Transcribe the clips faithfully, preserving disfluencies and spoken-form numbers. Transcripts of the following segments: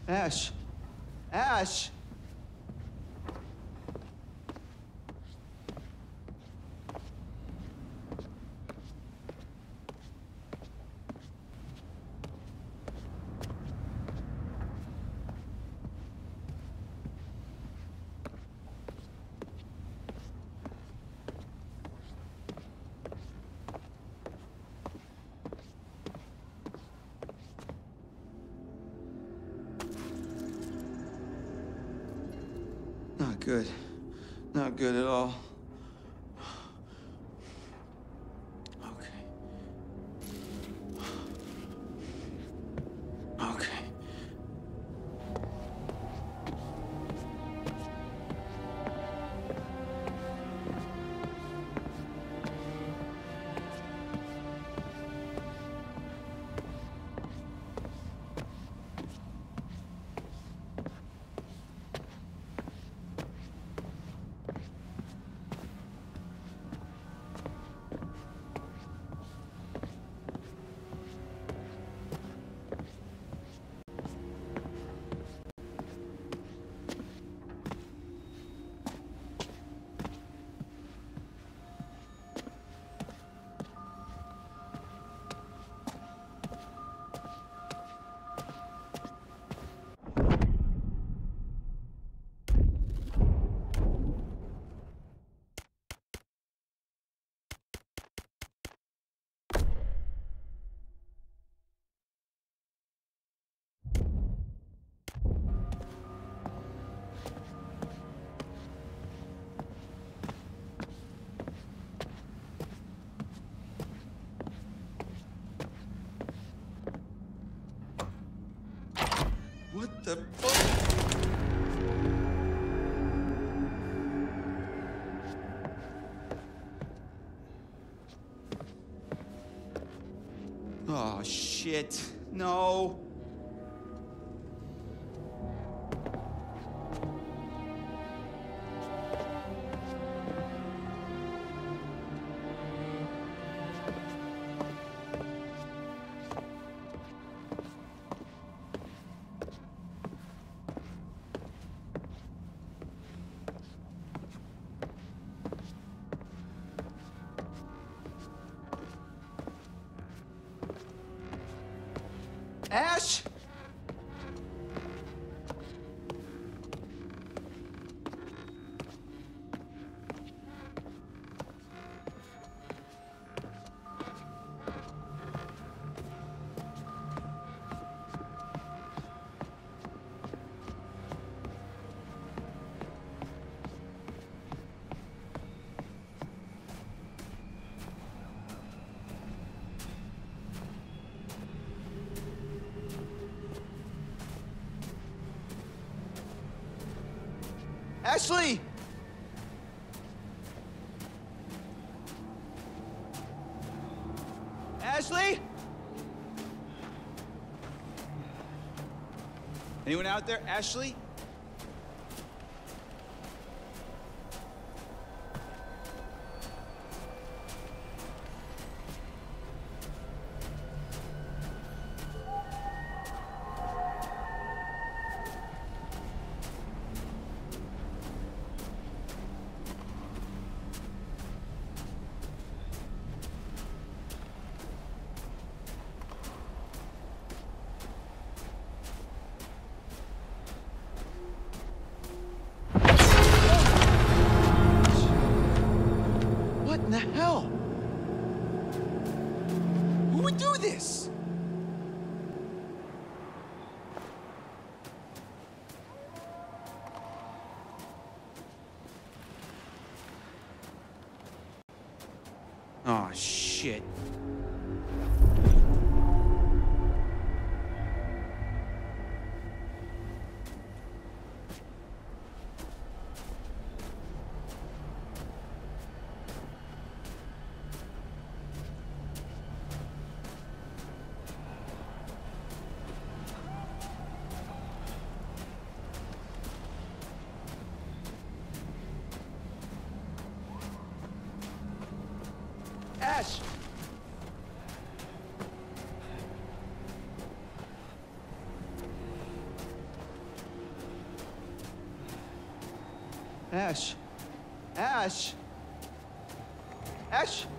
Ash. Ash. Not good. Not good at all. Okay. Okay. What the fuck? Oh, shit. No. Ash? Ashley! Ashley? Anyone out there? Ashley? What in the hell? Who would do this? Oh, shit. Ash! Ash. Ash. Ash.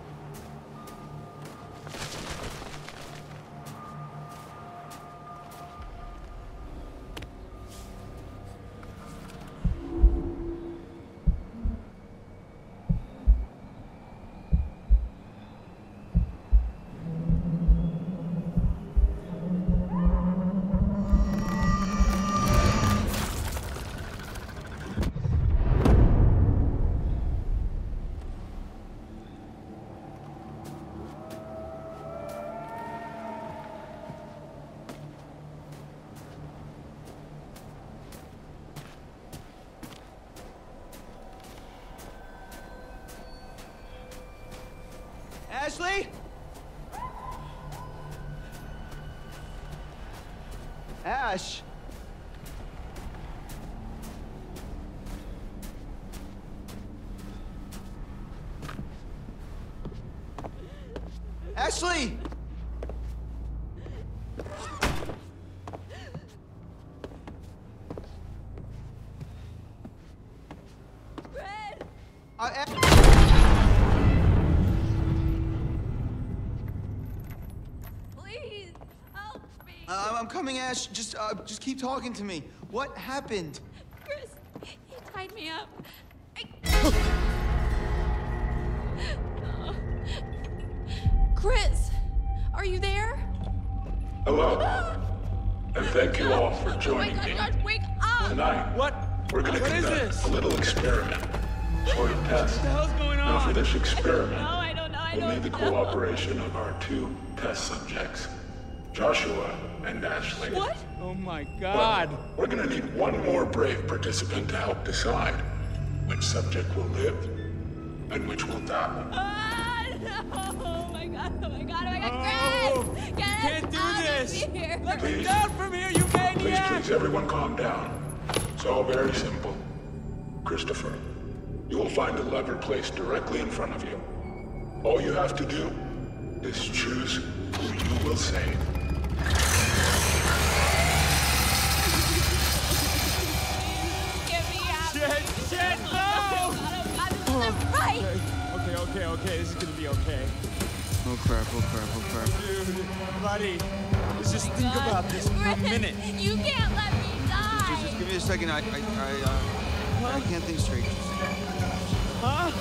Ashley? Ash? Ashley! Fred! I, Please, help me! Uh, I'm coming, Ash. Just, uh, just keep talking to me. What happened? Chris, he tied me up. I... Oh. Chris, are you there? Hello, and thank you all for joining oh my me. God, Josh, wake up! Tonight, What? we're going to What is conduct this? a little experiment, sort of test. What the hell's going Now, for on? this experiment, No, I don't know, I we'll need don't the know. cooperation of our two test subjects, Joshua and Ashley. What? Oh my But God. we're going to need one more brave participant to help decide which subject will live and which will die. Ah, no! Oh my God, oh my God, oh my God, Oh, Chris! you Get us can't do out this. of here! Let me Please. down from here, you Please, maniac! please, everyone calm down. It's all very simple. Christopher, you will find a lever placed directly in front of you. All you have to do is choose who you will save. Get me out! Shit, shit, no! Oh God, oh God, this isn't right! Okay, okay, okay, this is gonna be okay. Oh crap! Oh crap! Oh crap! Dude, buddy, let's just think God, about this for a Chris, minute. You can't let me die! Just, just give me a second. I, I, I, uh, I can't think straight. Just- Huh?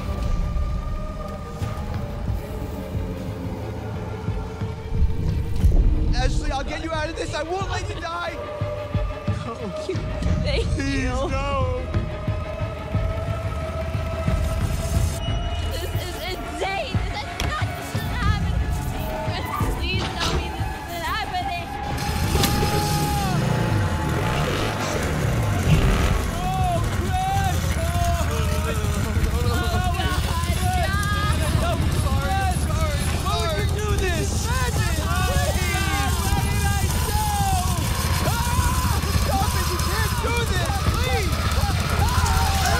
Ashley, I'll get you out of this. I won't let you die. Thank Please, you. no! This is insane! This is not this isn't happening! Chris, please tell me this isn't happening! Oh, Chris! Oh God, God! I'm sorry, sorry. Why would you do this? Imagine! What did I do? Ah! Stop it! You can't do this! Please!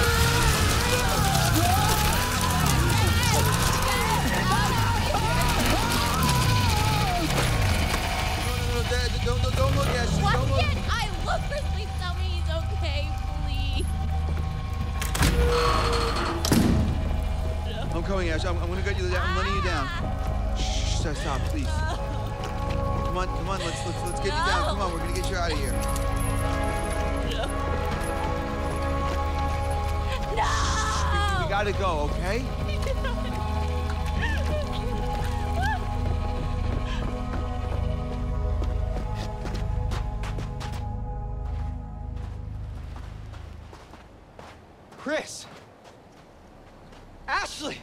No, no, Dad, don't, don't, don't look, Ashley. Why Don't look. can't I look? Chris, please tell me he's okay, please. I'm coming, Ash. I'm, I'm gonna get you down. I'm letting you down. Shh, stop, stop, please. Come on, come on. Let's let's let's get you down. Come on, we're gonna get you out of here. No! We gotta go, okay? Chris! Ashley!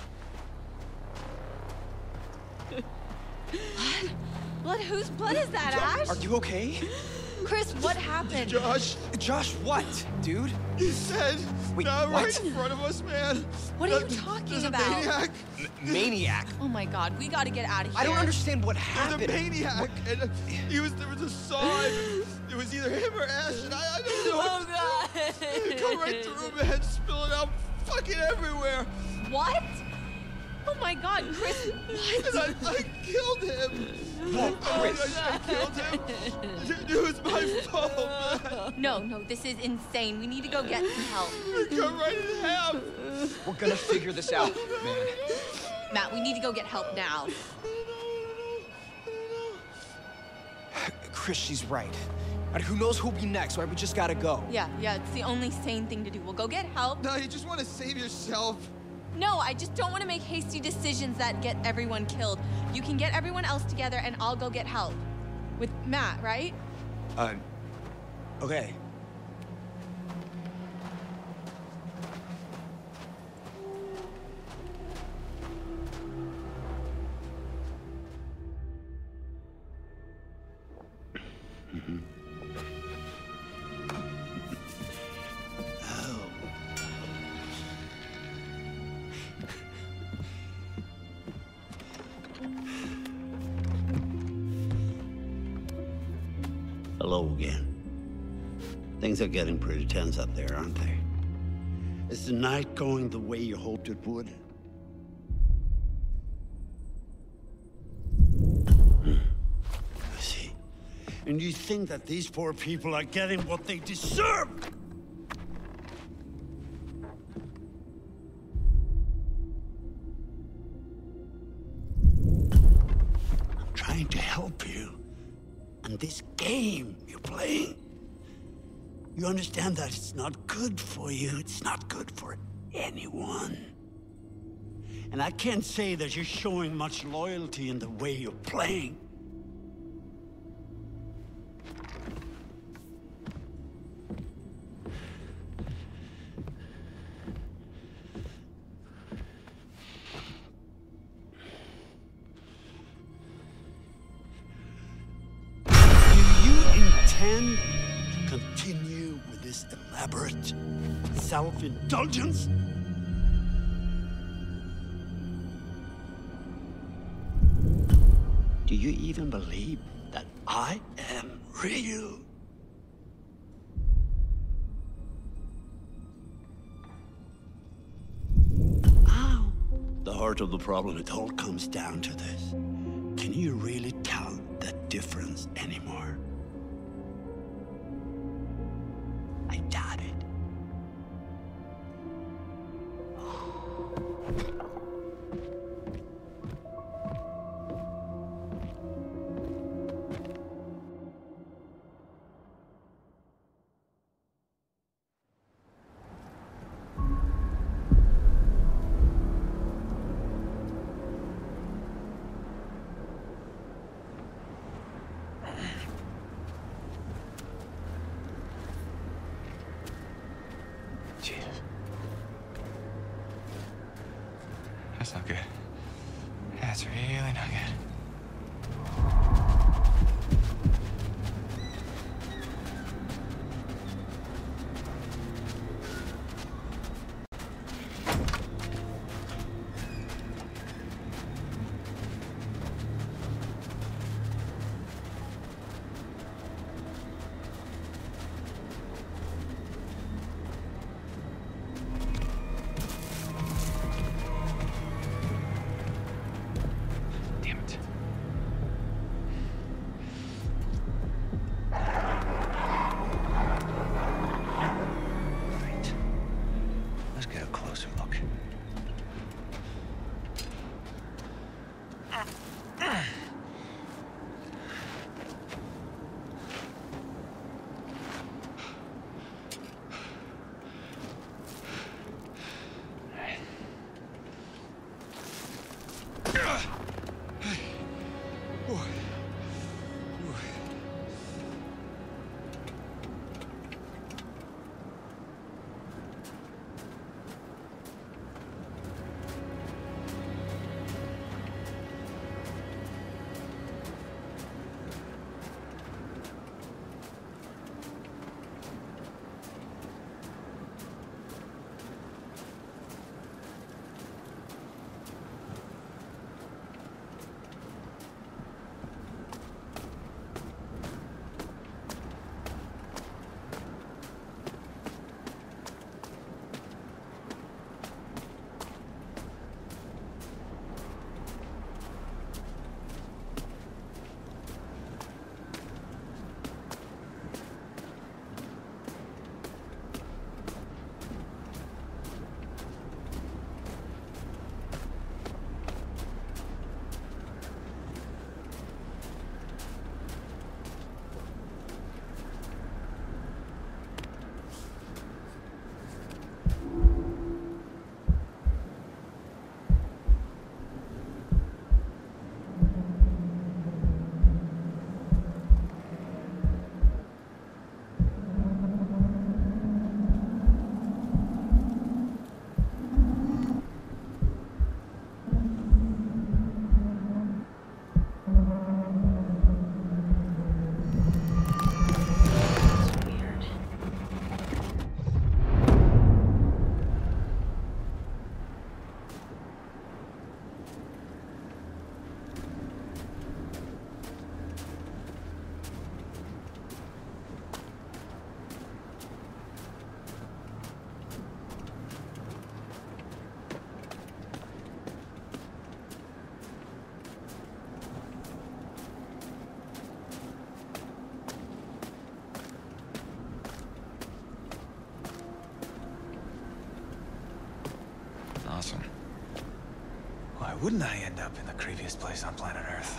Blood? Whose blood is that, Ash? Are you okay? Chris, what happened? Josh, Josh, what, dude? he said, Wait, no, right what? in front of us, man. What are you That- talking there's about? a maniac. M- maniac. Oh my God, we gotta get out of here. I don't understand what There's happened. a maniac, and uh, he was there was a saw. And it was either him or Ash, and I, I don't know. Oh God! It come right through, man, spilling out fucking everywhere. What? Oh Oh my God, Chris! And I, I killed him. Whoa, Chris! I, I killed him. It, it was my fault, man. No, no, this is insane. We need to go get some help. Cut right in half. We're gonna figure this out, man. Matt, we need to go get help now. Chris, she's right. And who knows who'll be next, right? We just gotta go. Yeah, yeah, it's the only sane thing to do. We'll go get help. No, you just want to save yourself. No, I just don't want to make hasty decisions that get everyone killed. You can get everyone else together and I'll go get help. With Matt, right? Uh, okay. Hello again. Things are getting pretty tense up there, aren't they? Is the night going the way you hoped it would? Hmm. I see. And you think that these poor people are getting what they deserve? I'm trying to help you. And this game you're playing, you understand that it's not good for you. It's not good for anyone. And I can't say that you're showing much loyalty in the way you're playing. To continue with this elaborate self-indulgence? Do you even believe that I am real? Ow. The heart of the problem, it all comes down to this. Can you really tell the difference anymore? I doubt it. Jesus. That's not good. That's really not good. awesome. Why wouldn't I end up in the creepiest place on planet Earth?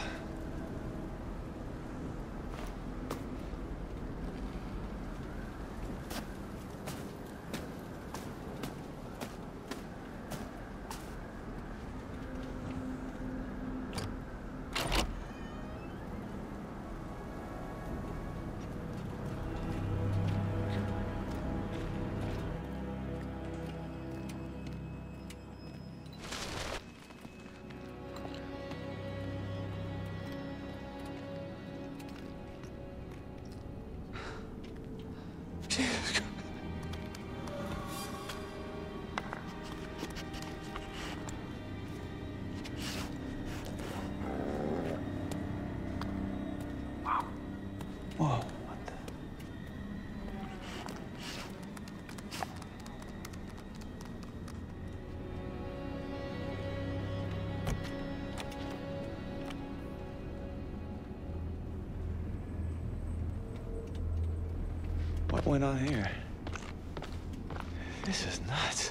Whoa, what the? What went on here? This is nuts.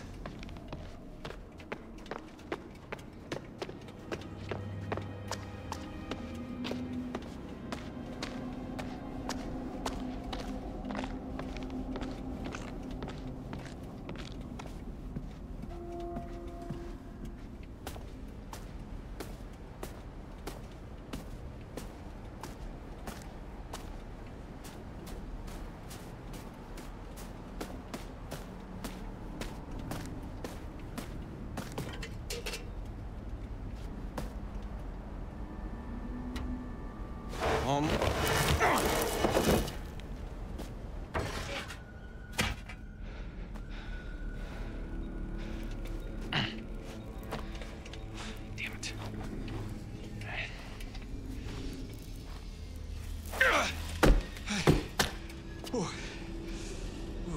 Um. Damn it. Ooh. Ooh.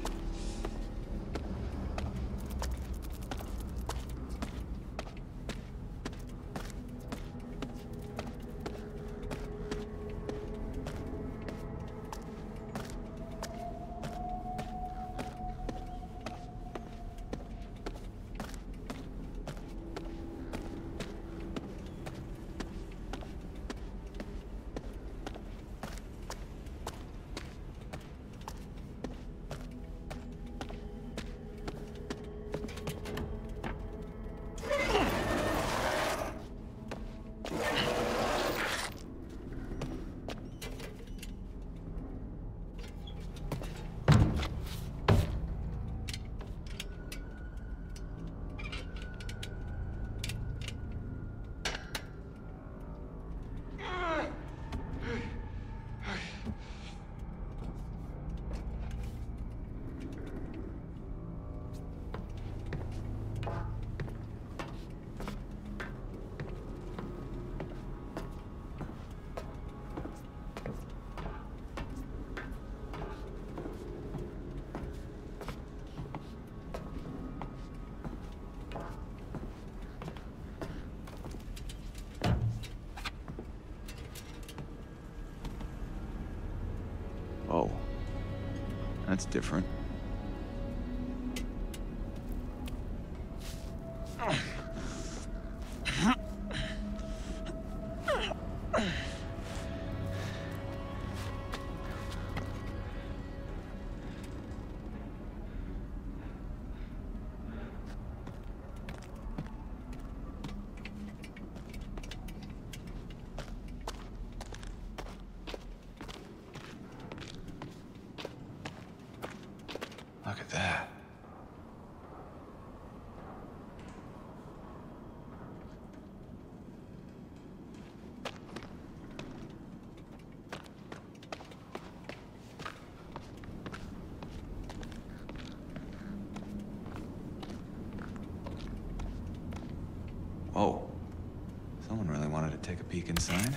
Oh, that's different. Look at that. Whoa. Someone really wanted to take a peek inside.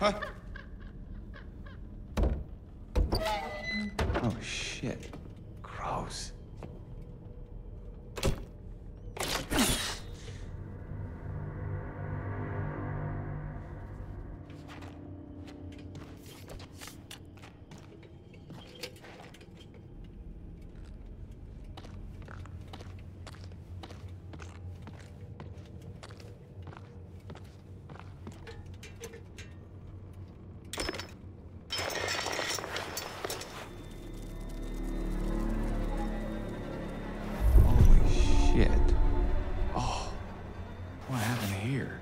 Huh? Oh, shit. Gross. Shit. Oh, what happened here?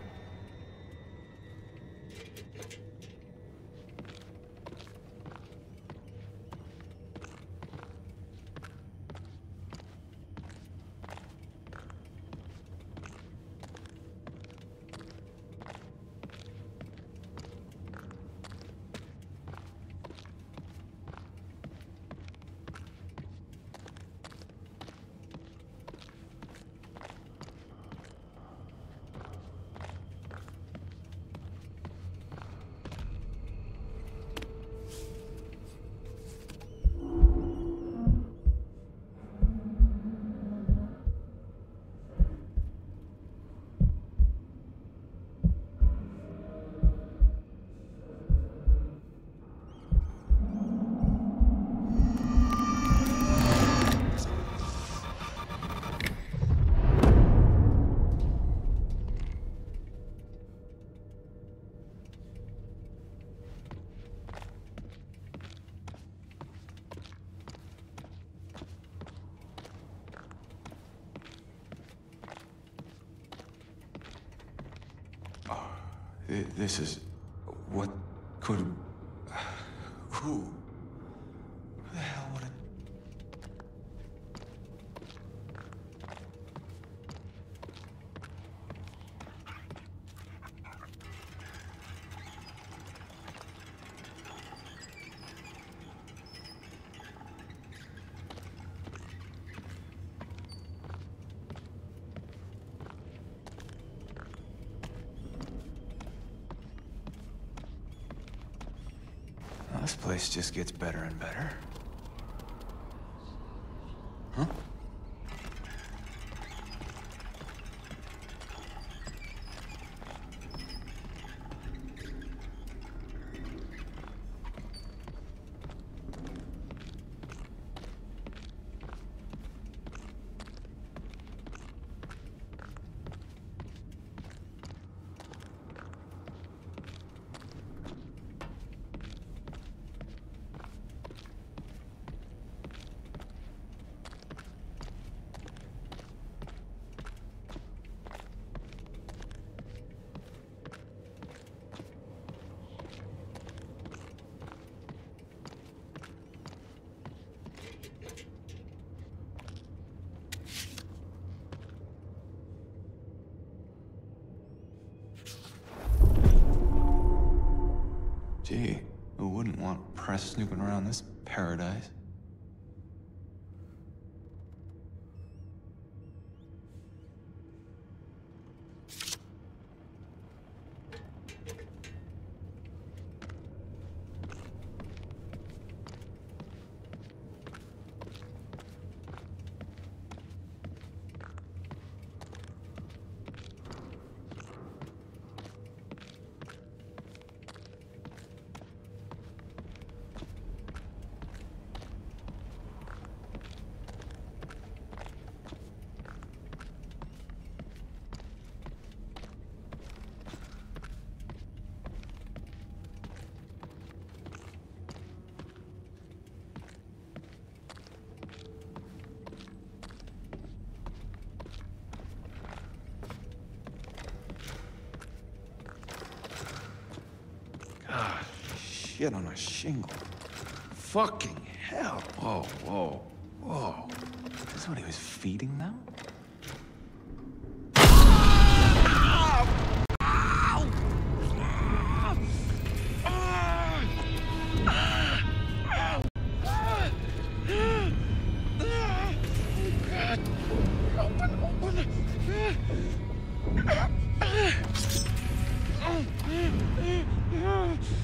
This is... what could... Who? Who the hell would it... This place just gets better and better. Huh? Gee, who wouldn't want press snooping around this paradise? God, shit on a shingle. Fucking hell. Whoa, whoa, whoa. Is this what he was feeding them? Oh,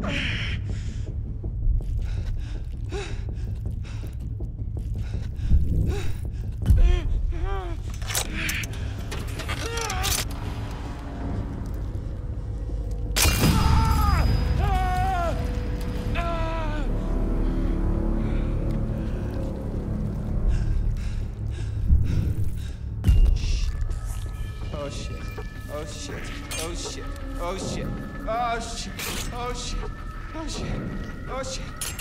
Oh shit. Oh shit. Oh shit. Oh shit. Oh shit. Oh shit. Oh shit. Oh shit.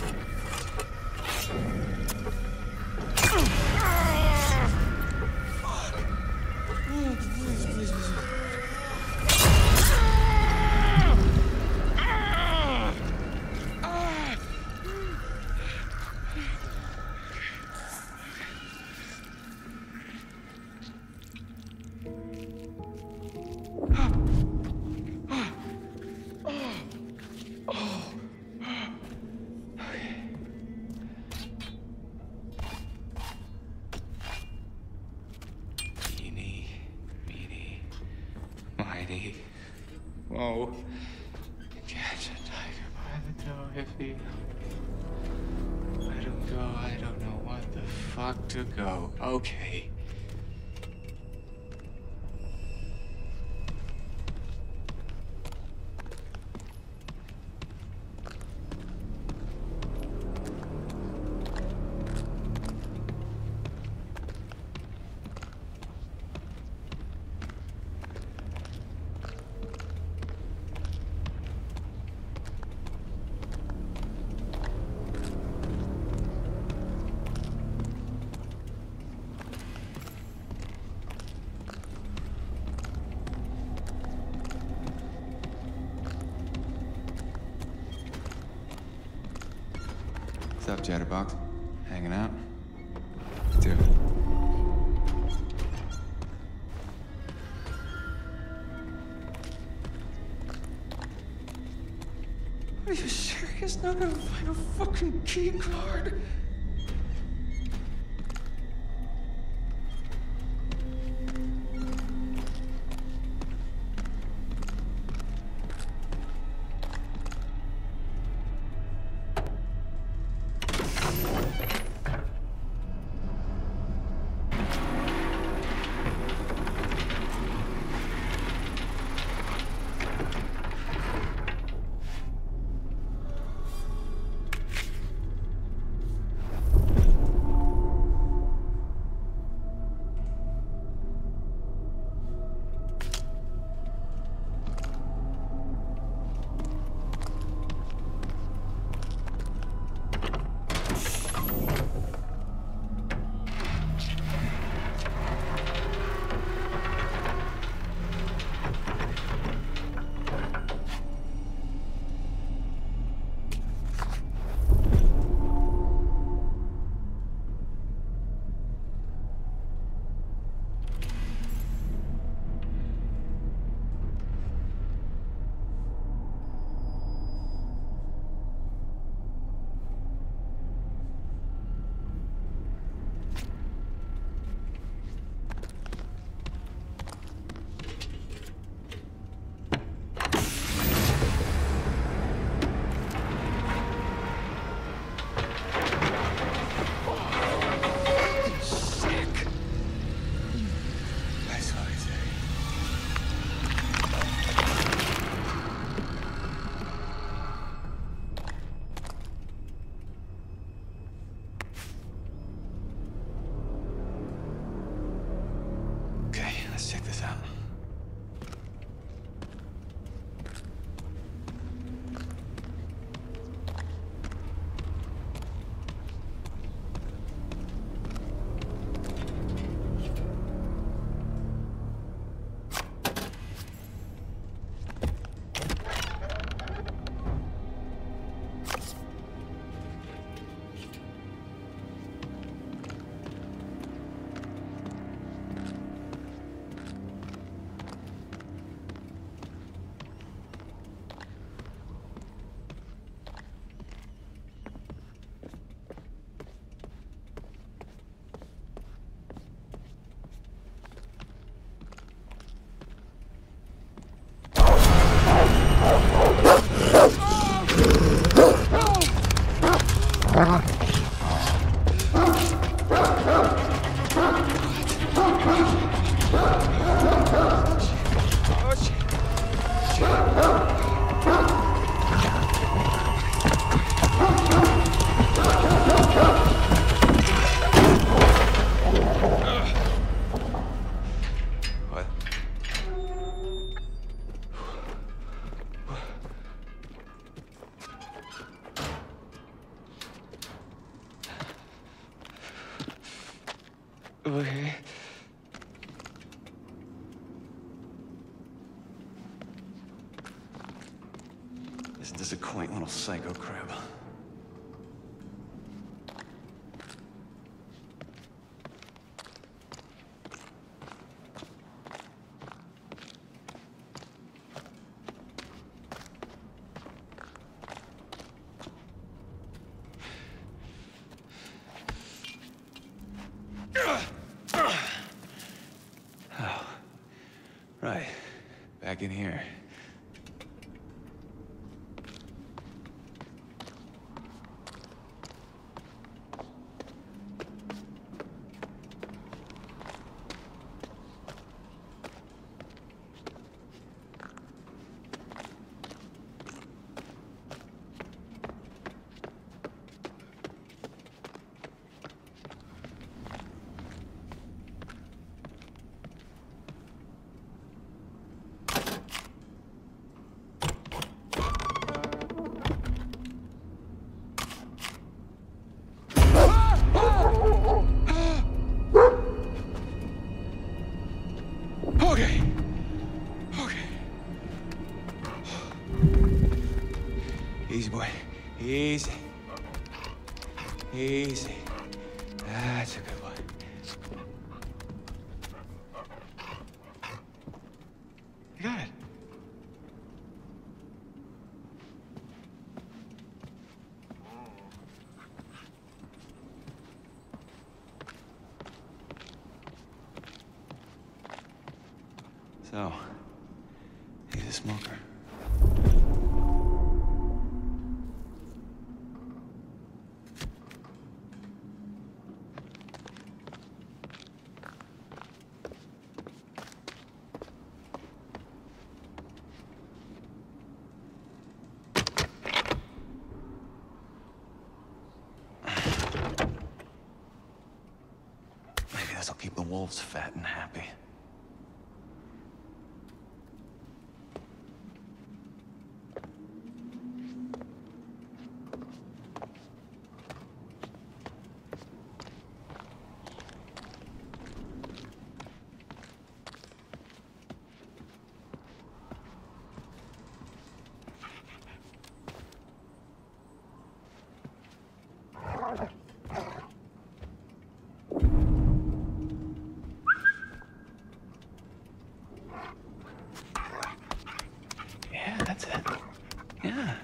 Please, please, please. Whoa. Catch a tiger by the toe if he... Let him go, I don't know what the fuck to go. Okay. What's up, Chatterbox? Hanging out? Dude. Are you serious? Not gonna find a fucking key card? Okay. Isn't this a quaint little psycho crib? Oh, right. Back in here. Okay. Okay. Easy, boy. Easy. Easy. That's a good one. You got it. So, he's a smoker. Maybe this'll keep the wolves fat and happy. Yeah, that's it. Yeah.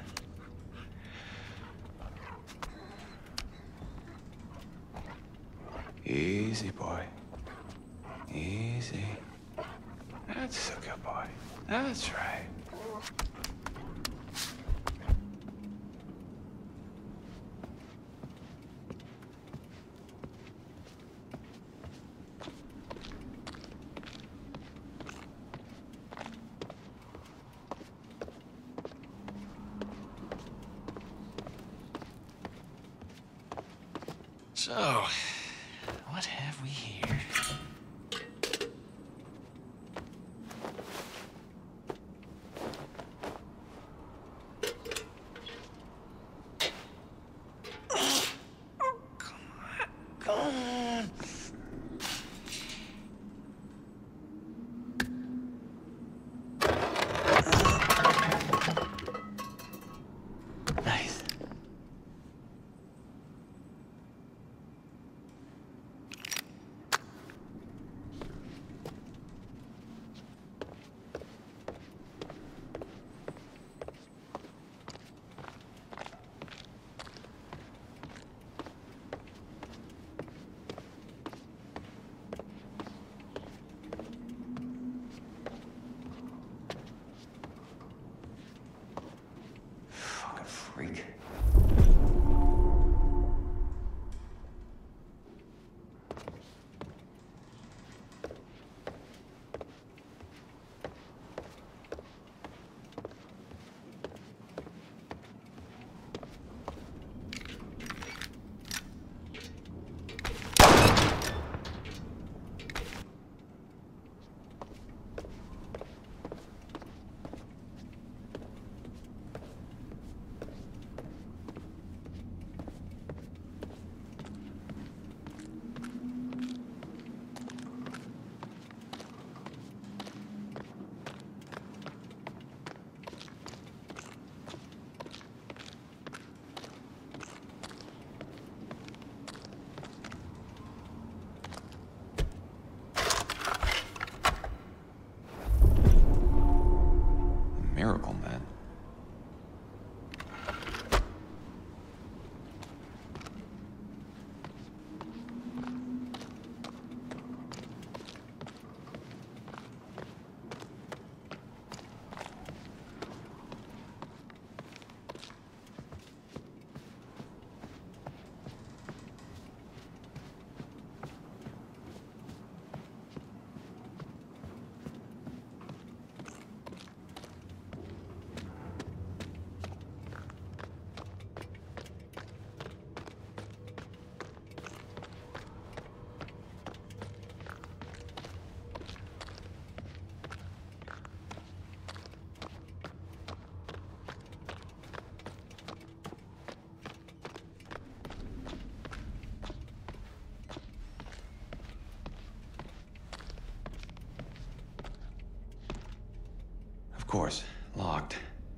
Easy, boy. Easy. That's a good boy. That's right. So, what have we here? Come on, come on. Nice. door's locked.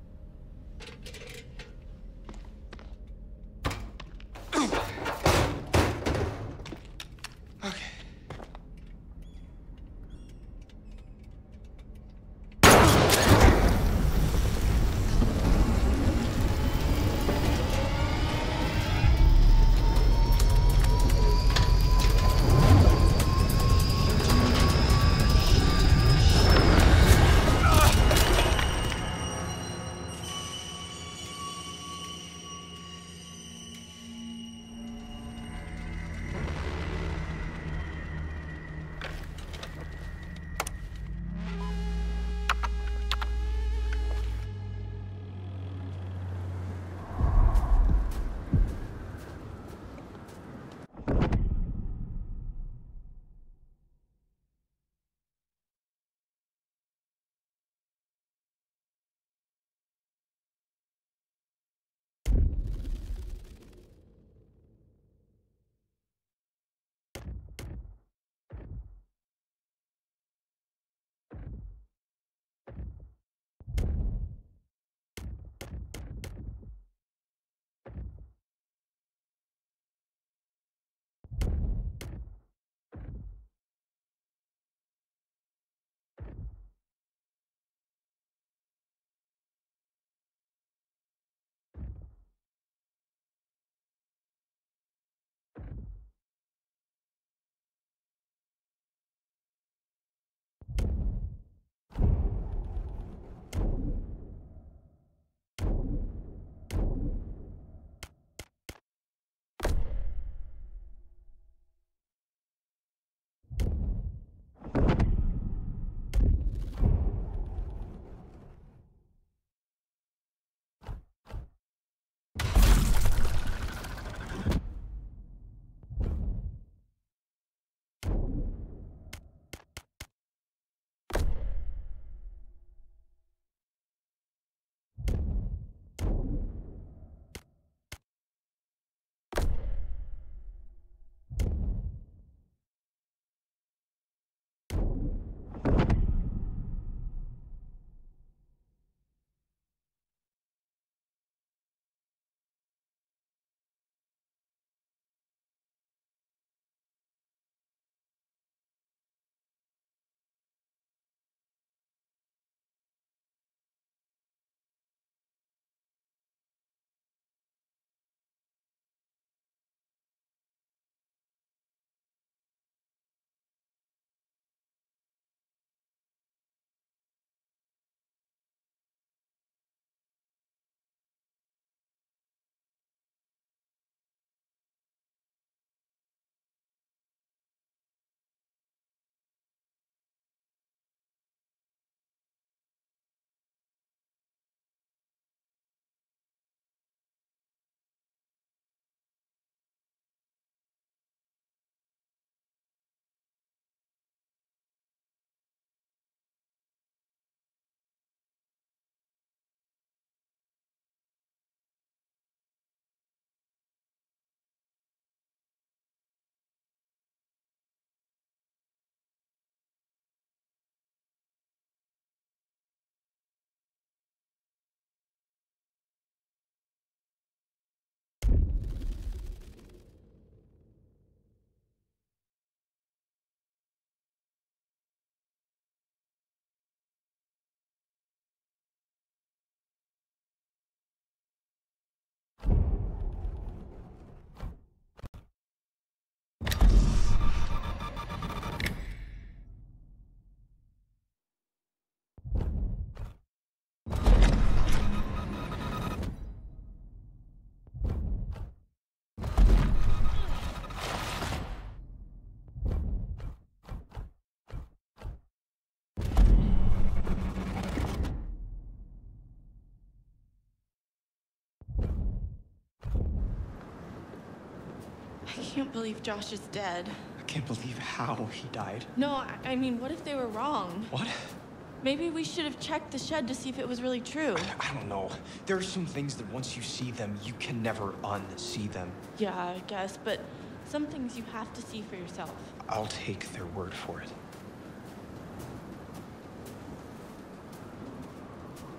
I can't believe Josh is dead. I can't believe how he died. No, I, I mean, what if they were wrong? What? Maybe we should have checked the shed to see if it was really true. I, I don't know. There are some things that once you see them, you can never unsee them. Yeah, I guess, but some things you have to see for yourself. I'll take their word for it.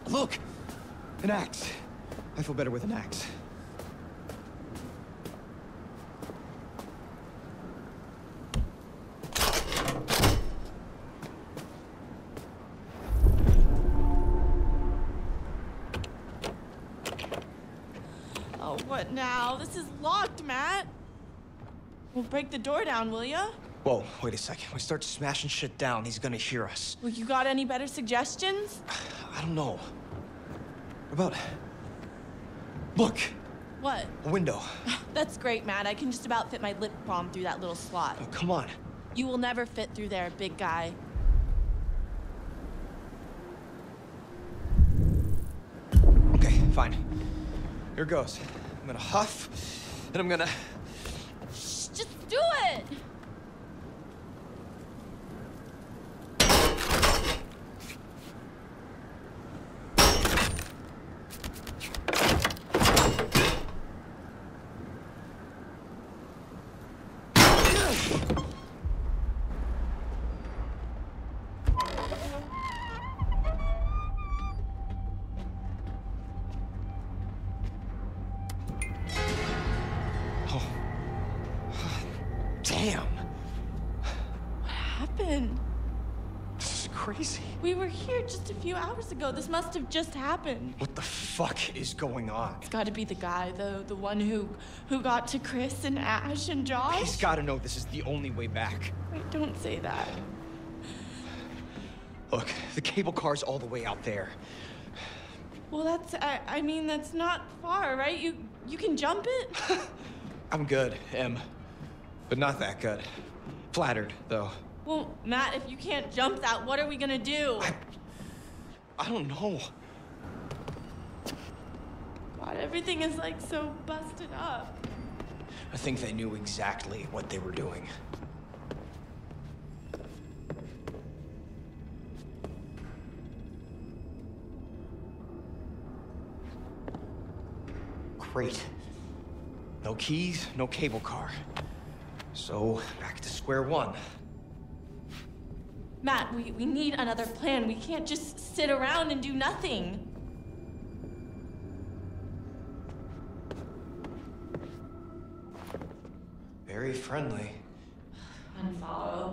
Look! An axe. I feel better with an axe. Oh, what now? This is locked, Matt. Well, break the door down, will ya? Whoa, wait a second. We start smashing shit down, he's gonna hear us. Well, you got any better suggestions? I don't know. What about... Look! What? A window. That's great, Matt. I can just about fit my lip balm through that little slot. Oh, come on. You will never fit through there, big guy. Okay, fine. Here goes. I'm gonna huff, and I'm gonna... Shh, just do it! Damn! What happened? This is crazy. We were here just a few hours ago. This must have just happened. What the fuck is going on? It's gotta be the guy, though. The one who who got to Chris and Ash and Josh. He's gotta know this is the only way back. Wait, don't say that. Look, the cable car's all the way out there. Well, that's, I, I mean, that's not far, right? You, you can jump it? I'm good, Em. But not that good. Flattered, though. Well, Matt, if you can't jump that, what are we gonna do? I... I don't know. God, everything is like so busted up. I think they knew exactly what they were doing. Great. No keys, no cable car. So, back to square one. Matt, we, we need another plan. We can't just sit around and do nothing. Very friendly. Unfollow.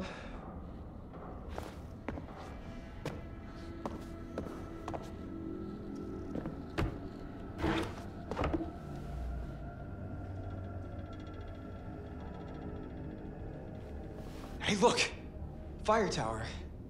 Hey, look! Fire tower.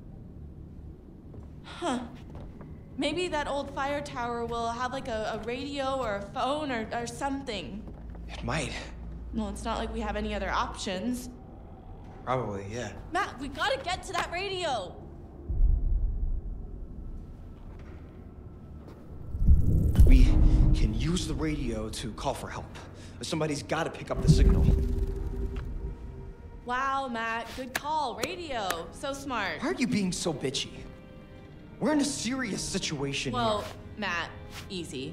Huh. Maybe that old fire tower will have like a, a radio or a phone or, or something. It might. Well, it's not like we have any other options. Probably, yeah. Matt, we gotta get to that radio! We can use the radio to call for help. Somebody's gotta pick up the signal. Wow, Matt, good call. Radio. So smart. Why are you being so bitchy? We're in a serious situation Well, here. Matt, easy.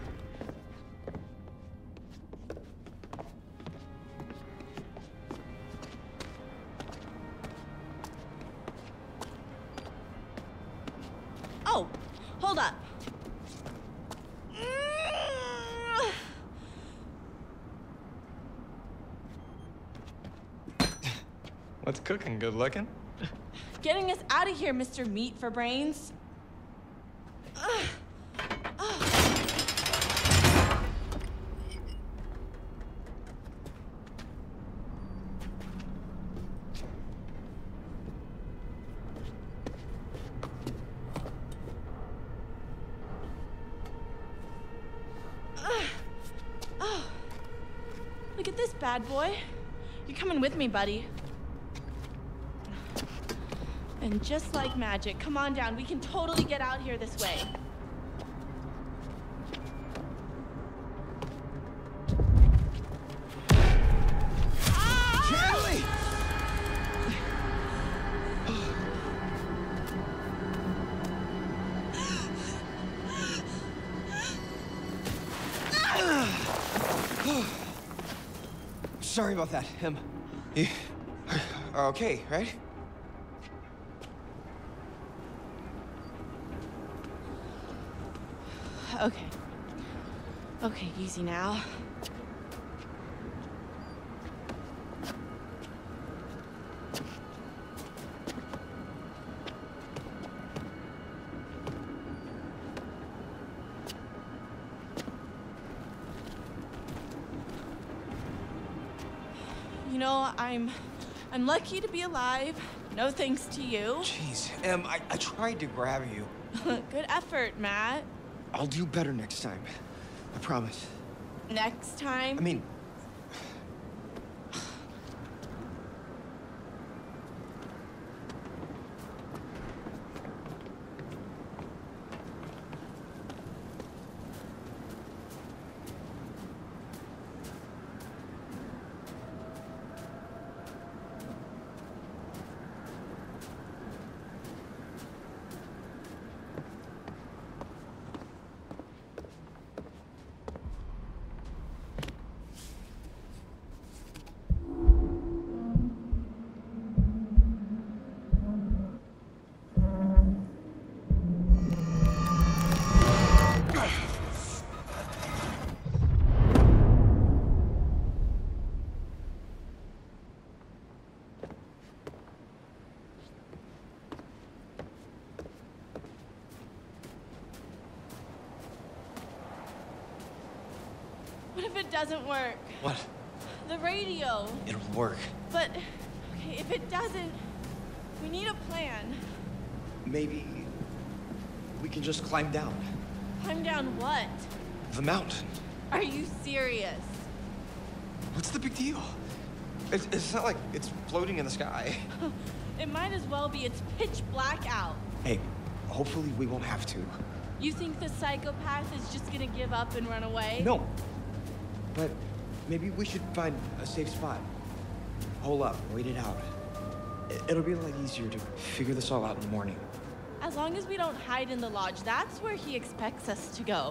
Oh, hold up. What's cooking? Good looking? Getting us out of here, Mister Meat for Brains. Ugh. Ugh. Ugh. Oh. Look at this bad boy. You're coming with me, buddy. And just like magic, come on down. We can totally get out here this way. Kelly! Sorry about that, Em. You are okay, right? Okay. Okay, easy now. You know, I'm... I'm lucky to be alive. No thanks to you. Jeez, Em, I, I tried to grab you. Good effort, Matt. I'll do better next time. I promise. Next time? I mean... What if it doesn't work? What? The radio. It'll work. But, okay, if it doesn't, we need a plan. Maybe... we can just climb down. Climb down what? The mountain. Are you serious? What's the big deal? It's, it's not like it's floating in the sky. It might as well be. It's pitch black out. Hey, hopefully we won't have to. You think the psychopath is just gonna give up and run away? No. But maybe we should find a safe spot. Hole up, wait it out. It- It'll be a lot easier to figure this all out in the morning. As long as we don't hide in the lodge, that's where he expects us to go.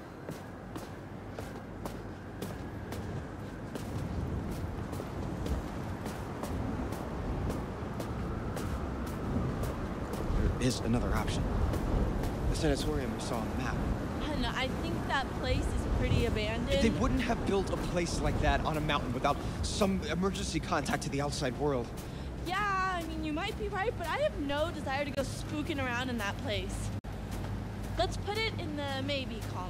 There is another option. The sanatorium we saw on the map. And I think that place is pretty abandoned. They wouldn't have built a place like that on a mountain without some emergency contact to the outside world. Yeah, I mean, you might be right, but I have no desire to go spooking around in that place. Let's put it in the maybe column.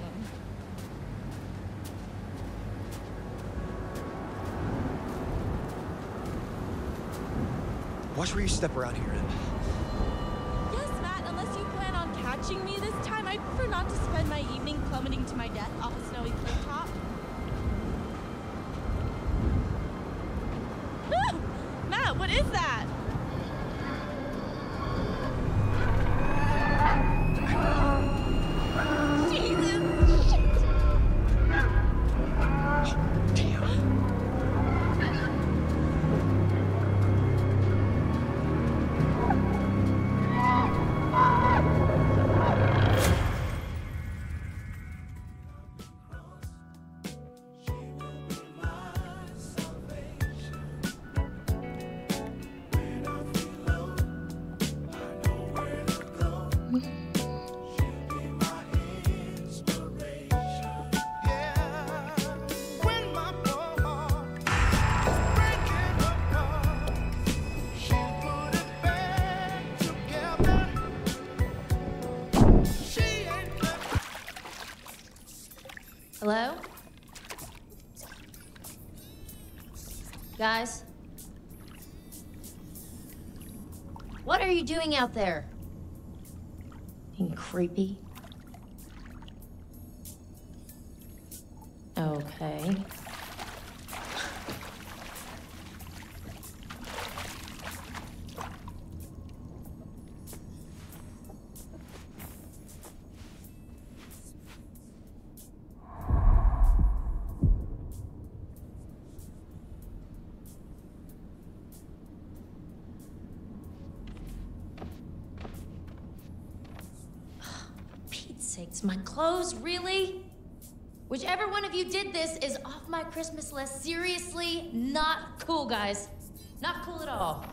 Watch where you step around here, Em. Yes, Matt, unless you plan on catching me this time, I prefer not to spend my evening plummeting to my death off a snowy clifftop. Ah! Matt, what is that? Jesus! Shit! Hello? Guys? What are you doing out there? Being creepy? Okay. Sakes, my clothes, really? Whichever one of you did this is off my Christmas list. Seriously, not cool, guys. Not cool at all.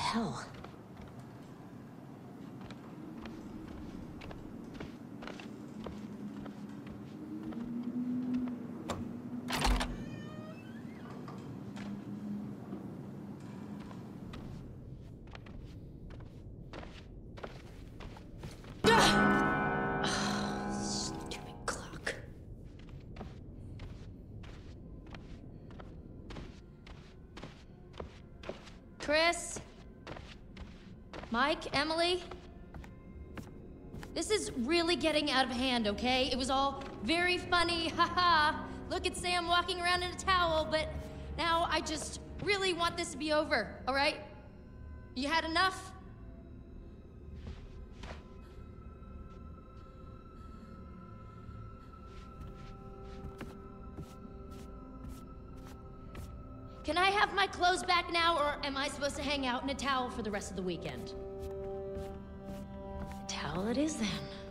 hell? Chris? Mike? Emily? This is really getting out of hand, okay? It was all very funny, haha. Look at Sam walking around in a towel, but now I just really want this to be over, all right? You had enough? Can I have my clothes back now, or am I supposed to hang out in a towel for the rest of the weekend? A towel it is, then.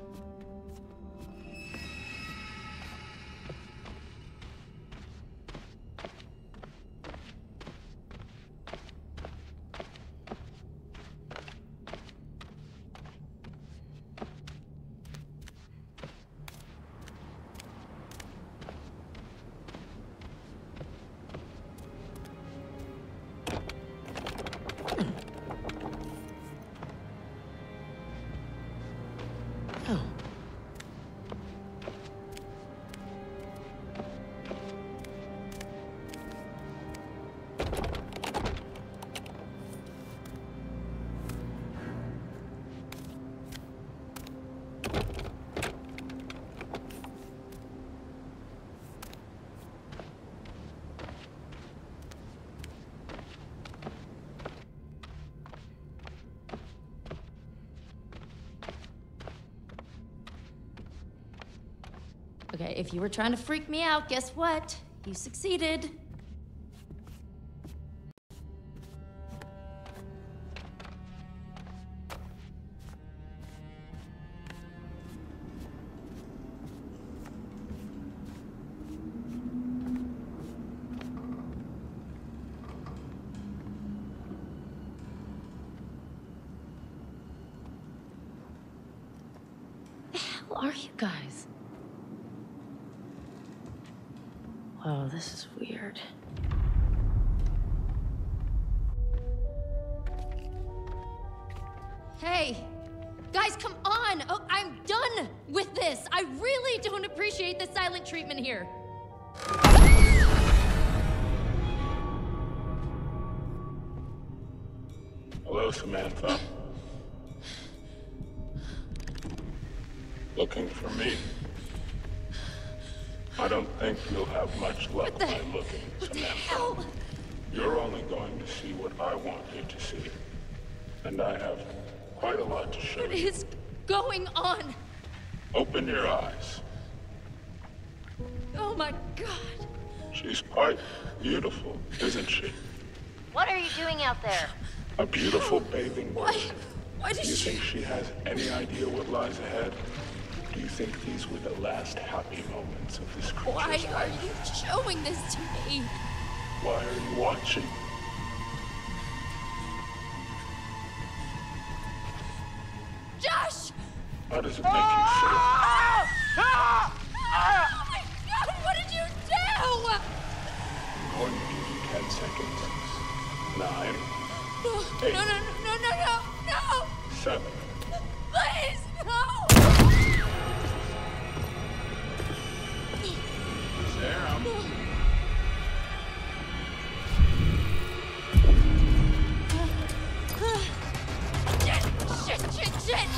Okay, if you were trying to freak me out, guess what? You succeeded. The hell are you guys? Oh, this is weird. Hey, guys, come on! Oh, I'm done with this! I really don't appreciate the silent treatment here. Hello, Samantha. Looking for me? I don't think you'll have much luck by looking, Samantha. Hell? You're only going to see what I want you to see. And I have quite a lot to show you. What is going on? Open your eyes. Oh my God. She's quite beautiful, isn't she? What are you doing out there? A beautiful bathing bird. Why? Why Do does you she... think she has any idea what lies ahead? Do you think these were the last happy moments of this creature's Why life? are you showing this to me? Why are you watching? Josh! How does it make you feel? Oh my God, what did you do? I'm going to give you ten seconds. Nine. No, Eight. no, no, no, no, no, no! Seven. Please, no! Sam. Shit, shit, shit, shit!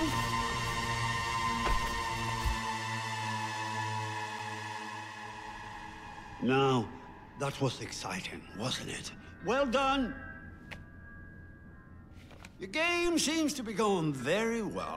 Now, that was exciting, wasn't it? Well done. Your game seems to be going very well.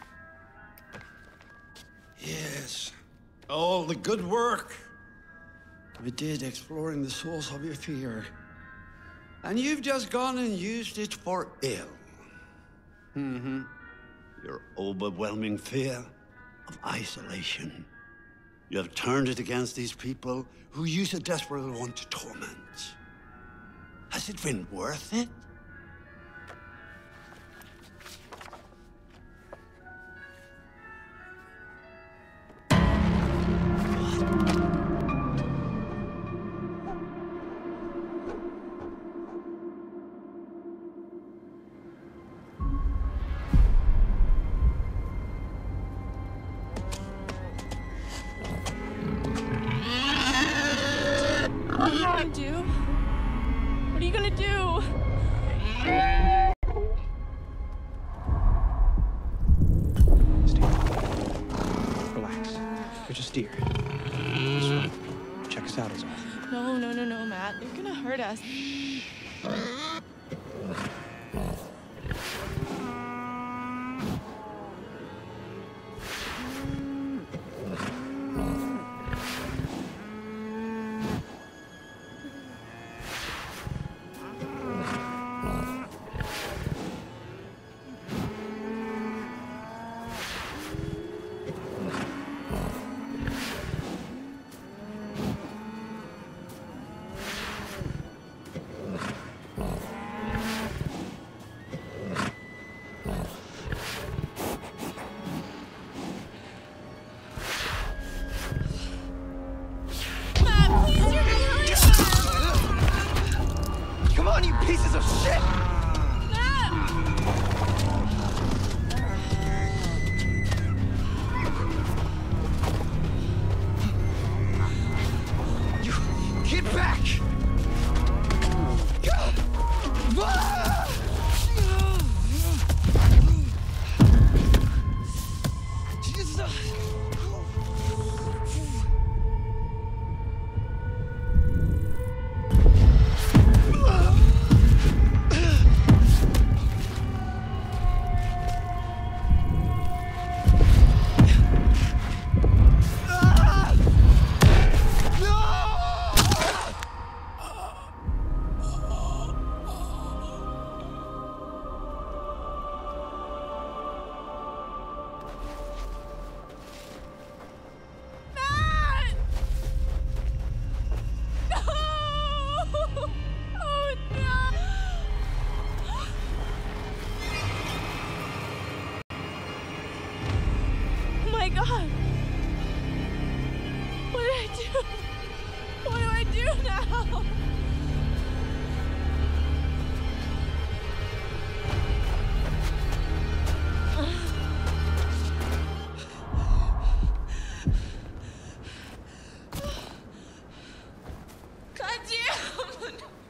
Yes, all the good work we did exploring the source of your fear. And you've just gone and used it for ill. Mm-hmm. Your overwhelming fear of isolation. You have turned it against these people who you so desperately want to torment. Has it been worth it? What are you gonna do? What are you gonna do? Steve. Relax. You're just deer. Just check us out is all. No, no, no, no, Matt. You're gonna hurt us. Come on, you pieces of shit! You get back! God! What did I do? What do I do now? God damn!